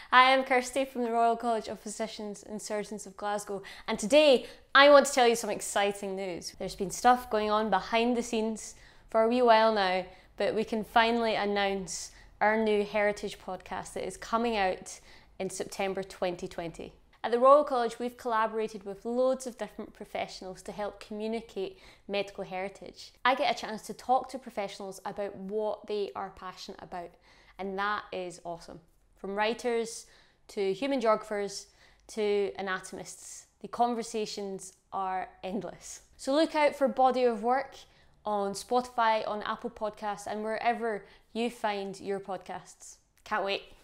I am Kirsty from the Royal College of Physicians and Surgeons of Glasgow, and today I want to tell you some exciting news. There's been stuff going on behind the scenes for a wee while now, but we can finally announce our new Heritage podcast that is coming out in September 2020. At the Royal College, we've collaborated with loads of different professionals to help communicate medical heritage. I get a chance to talk to professionals about what they are passionate about, and that is awesome. From writers to human geographers to anatomists, the conversations are endless. So look out for Body of Work on Spotify, on Apple Podcasts, and wherever you find your podcasts. Can't wait.